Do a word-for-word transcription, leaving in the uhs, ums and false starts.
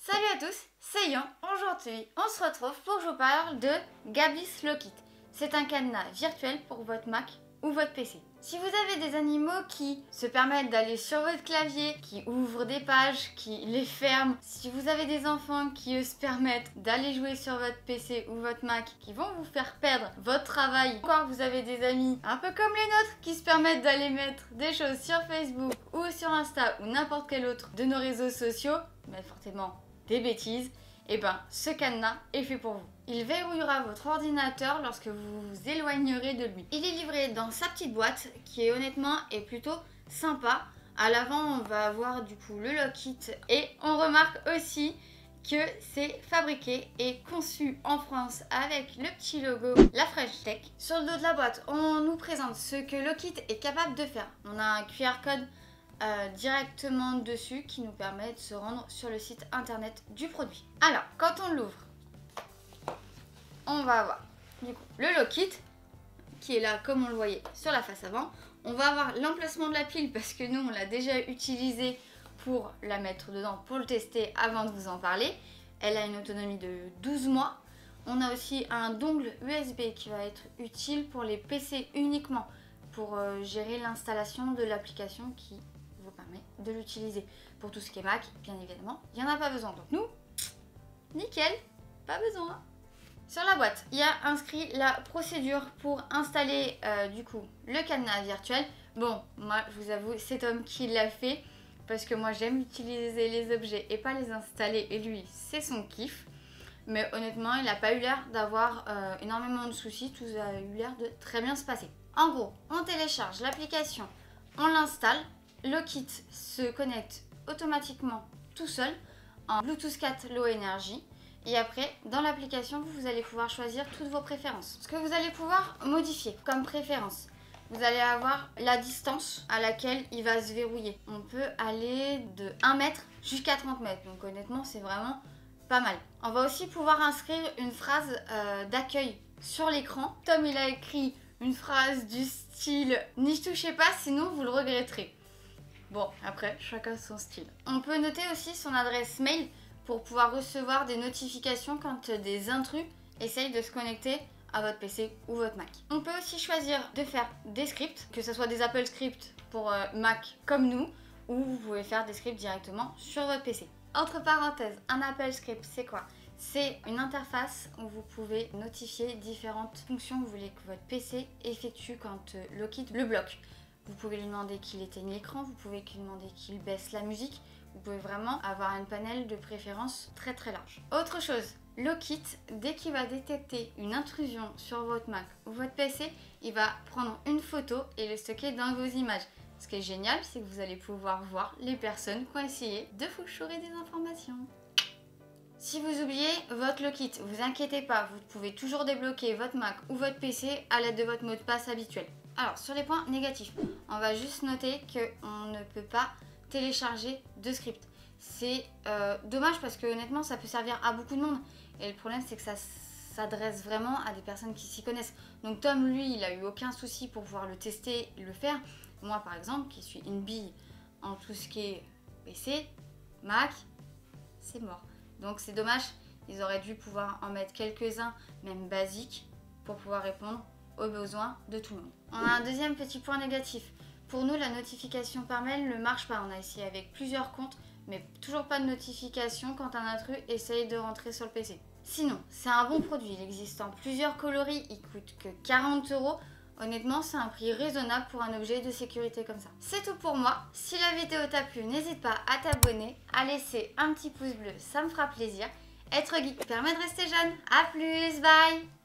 Salut à tous, c'est Yan. Aujourd'hui, on se retrouve pour que je vous parle de Gabby's Lockit. C'est un cadenas virtuel pour votre Mac ou votre P C. Si vous avez des animaux qui se permettent d'aller sur votre clavier, qui ouvrent des pages, qui les ferment, si vous avez des enfants qui eux se permettent d'aller jouer sur votre P C ou votre Mac, qui vont vous faire perdre votre travail, encore vous avez des amis un peu comme les nôtres qui se permettent d'aller mettre des choses sur Facebook ou sur Insta ou n'importe quel autre de nos réseaux sociaux, mais forcément des bêtises, et ben ce cadenas est fait pour vous. Il verrouillera votre ordinateur lorsque vous vous éloignerez de lui. Il est livré dans sa petite boîte qui est honnêtement est plutôt sympa. À l'avant on va avoir du coup le Lockit et on remarque aussi que c'est fabriqué et conçu en France avec le petit logo La French Tech. Sur le dos de la boîte on nous présente ce que Lockit est capable de faire. On a un Q R code Euh, directement dessus qui nous permet de se rendre sur le site internet du produit. Alors, quand on l'ouvre, on va avoir du coup le Lockit qui est là comme on le voyait sur la face avant. On va avoir l'emplacement de la pile parce que nous on l'a déjà utilisé pour la mettre dedans, pour le tester avant de vous en parler. Elle a une autonomie de douze mois. On a aussi un dongle U S B qui va être utile pour les P C uniquement, pour euh, gérer l'installation de l'application qui vous permet de l'utiliser. Pour tout ce qui est Mac, bien évidemment, il n'y en a pas besoin. Donc nous, nickel, pas besoin. Sur la boîte, il y a inscrit la procédure pour installer euh, du coup le cadenas virtuel. Bon, moi je vous avoue, c'est Tom qui l'a fait parce que moi j'aime utiliser les objets et pas les installer, et lui c'est son kiff. Mais honnêtement, il n'a pas eu l'air d'avoir euh, énormément de soucis, tout a eu l'air de très bien se passer. En gros, on télécharge l'application, on l'installe, Lockit se connecte automatiquement tout seul en Bluetooth quatre Low Energy. Et après, dans l'application, vous allez pouvoir choisir toutes vos préférences. Ce que vous allez pouvoir modifier comme préférence, vous allez avoir la distance à laquelle il va se verrouiller. On peut aller de un mètre jusqu'à trente mètres. Donc honnêtement, c'est vraiment pas mal. On va aussi pouvoir inscrire une phrase euh, d'accueil sur l'écran. Tom, il a écrit une phrase du style « N'y touchez pas, sinon vous le regretterez ». Bon, après, chacun son style. On peut noter aussi son adresse mail pour pouvoir recevoir des notifications quand des intrus essayent de se connecter à votre P C ou votre Mac. On peut aussi choisir de faire des scripts, que ce soit des Apple Scripts pour euh, Mac comme nous, ou vous pouvez faire des scripts directement sur votre P C. Entre parenthèses, un Apple Script, c'est quoi? C'est une interface où vous pouvez notifier différentes fonctions que vous voulez que votre P C effectue quand euh, Lockit le bloque. Vous pouvez lui demander qu'il éteigne l'écran, vous pouvez lui demander qu'il baisse la musique. Vous pouvez vraiment avoir un panel de préférences très très large. Autre chose, Lockit, dès qu'il va détecter une intrusion sur votre Mac ou votre P C, il va prendre une photo et le stocker dans vos images. Ce qui est génial, c'est que vous allez pouvoir voir les personnes qui ont essayé de vous chourer des informations. Si vous oubliez votre Lockit, vous inquiétez pas, vous pouvez toujours débloquer votre Mac ou votre P C à l'aide de votre mot de passe habituel. Alors, sur les points négatifs, on va juste noter qu'on ne peut pas télécharger de script. C'est euh, dommage parce que honnêtement, ça peut servir à beaucoup de monde. Et le problème, c'est que ça s'adresse vraiment à des personnes qui s'y connaissent. Donc Tom, lui, il a eu aucun souci pour pouvoir le tester et le faire. Moi, par exemple, qui suis une bille en tout ce qui est P C, Mac, c'est mort. Donc c'est dommage, ils auraient dû pouvoir en mettre quelques-uns, même basiques, pour pouvoir répondre aux besoins de tout le monde. On a un deuxième petit point négatif. Pour nous, la notification par mail ne marche pas. On a essayé avec plusieurs comptes, mais toujours pas de notification quand un intrus essaye de rentrer sur le P C. Sinon, c'est un bon produit. Il existe en plusieurs coloris, il coûte que quarante euros. Honnêtement, c'est un prix raisonnable pour un objet de sécurité comme ça. C'est tout pour moi. Si la vidéo t'a plu, n'hésite pas à t'abonner, à laisser un petit pouce bleu, ça me fera plaisir. Être geek permet de rester jeune. A plus, bye!